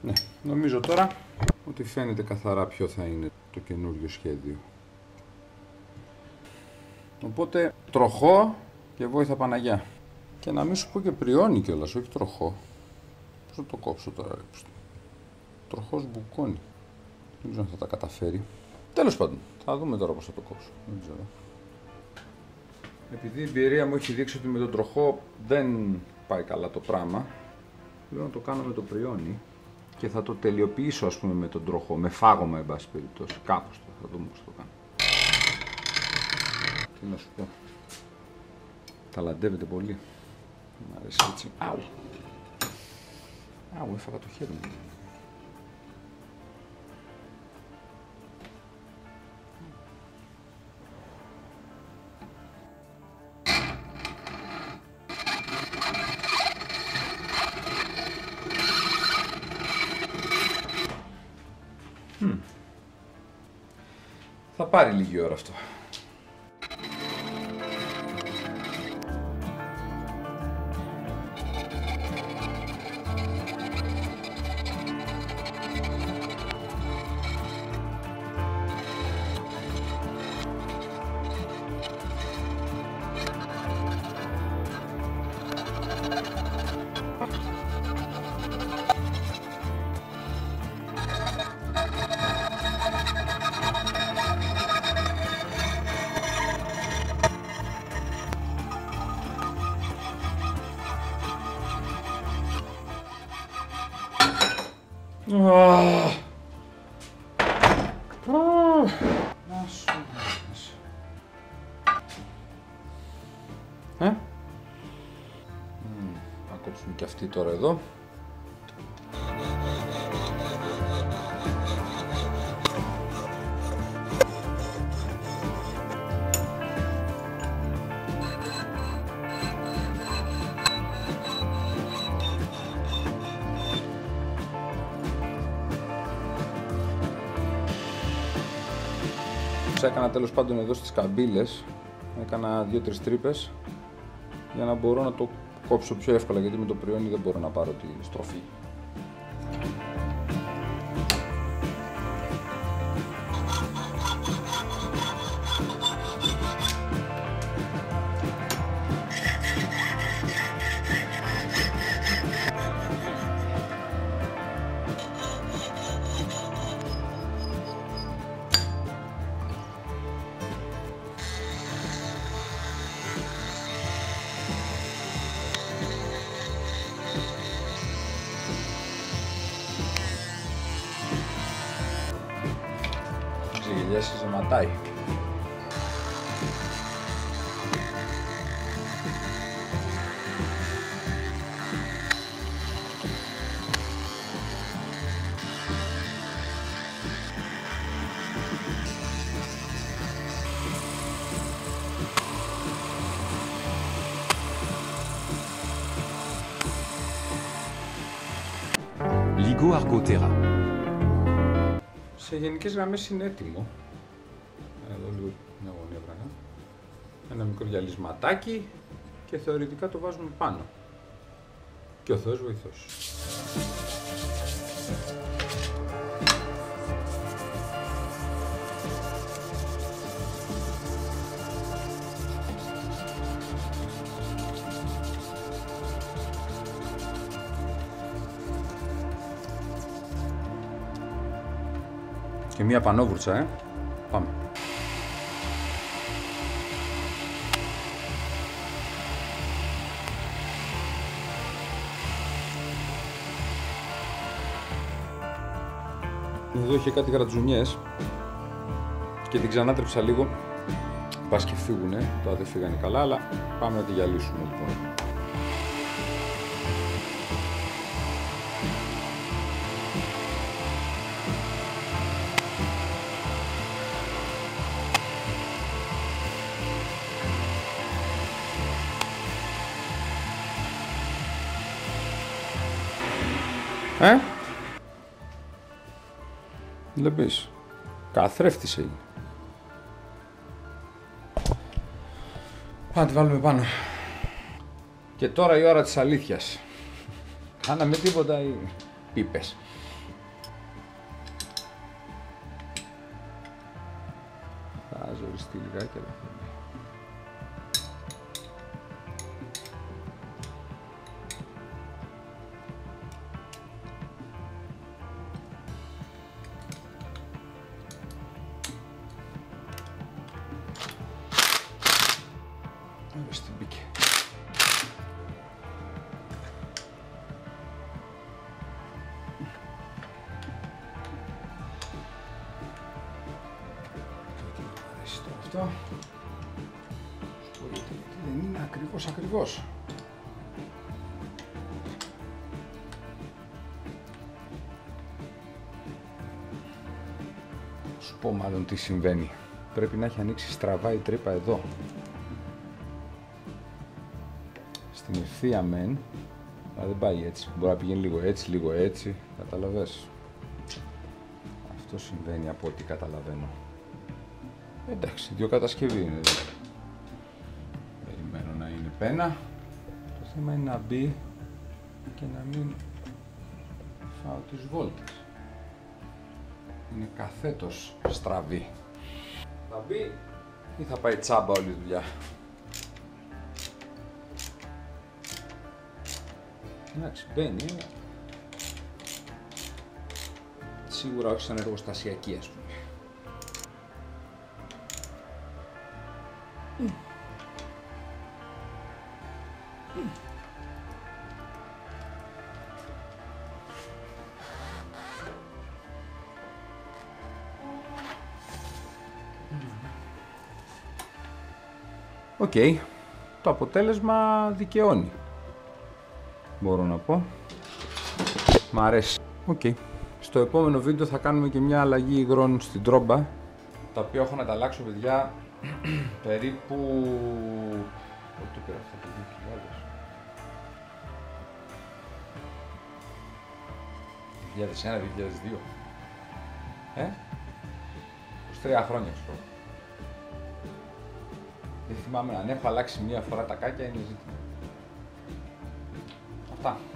Ναι, νομίζω τώρα ότι φαίνεται καθαρά ποιο θα είναι το καινούριο σχέδιο. Οπότε τροχό και βόηθα Παναγιά. Και να μην σου πω και πριόνι κιόλας, όχι τροχό. Πώς θα το κόψω τώρα, ρε. Τροχός μπουκώνει. Δεν ξέρω αν θα τα καταφέρει. Τέλος πάντων, θα δούμε τώρα πώς θα το κόψω. Δεν ξέρω. Επειδή η εμπειρία μου έχει δείξει ότι με τον τροχό δεν πάει καλά το πράγμα, λέω να το κάνω με το πριόνι και θα το τελειοποιήσω, ας πούμε, με τον τροχό, με φάγωμα, εν πάση περιπτώσει. Κάπως το, θα δούμε πώς το κάνω. Τι να σου πω. Ταλαντεύεται πολύ. Μ' αρέσει έτσι. Άου. Άου, έφαγα το χέρι μου. Θα πάρει λίγη ώρα αυτό. Να κόψουμε και αυτή τώρα εδώ. Έκανα τέλος πάντων εδώ στις καμπύλες, έκανα 2-3 τρύπες για να μπορώ να το κόψω πιο εύκολα, γιατί με το πριόνι δεν μπορώ να πάρω τη στροφή. Ξεγελιάσει ζεματάει. Ligo Argotera. Σε γενικές γραμμές είναι έτοιμο. Εδώ λίγο μια γωνία πράγμα. Ένα μικρό γυαλισματάκι και θεωρητικά το βάζουμε πάνω. Και ο Θεός βοηθός. Και μία πανόβουρτσα, Πάμε. Εδώ είχε κάτι γρατζουνιές και την ξανάτρεψα λίγο. Πας και φύγουνε, τώρα δεν φύγανε καλά, αλλά πάμε να τη γυαλίσουμε λοιπόν. Βλέπεις, καθρέφτης έγινε. Πάμε να τη βάλουμε πάνω. Και τώρα η ώρα της αλήθειας. Κάναμε τίποτα ή πίπες. ζεστή λιγάκι, αλλά θα είναι. Στην μπήκε. Αυτό δεν είναι ακριβώς. Σου πω μάλλον τι συμβαίνει. Πρέπει να έχει ανοίξει στραβά η τρύπα εδώ. Στην ευθεία μεν, αλλά δεν πάει έτσι. Μπορεί να πηγαίνει λίγο έτσι, καταλαβες. Αυτό συμβαίνει από ό,τι καταλαβαίνω. Εντάξει, δύο κατασκευή είναι εδώ. Περιμένω να είναι πένα. Το θέμα είναι να μπει και να μην φάω τις βόλτες. Είναι καθέτος στραβή. Θα μπει ή θα πάει τσάμπα όλη η δουλειά. Εντάξει, μπαίνει. Σίγουρα όχι σαν εργοστασιακή, ας πούμε. Οκ, το αποτέλεσμα δικαιώνει, μπορώ να πω. Μ' αρέσει. Οκ. Στο επόμενο βίντεο θα κάνουμε και μια αλλαγή υγρών στην τρόμπα, τα οποία έχω να τα αλλάξω, παιδιά, περίπου... Πότε πήρα αυτά το 2000? 2001-2002. 23 χρόνια, ξέρω. Δεν θυμάμαι, αν έχω αλλάξει μία φορά τα κάκια είναι ζήτημα. Αυτά.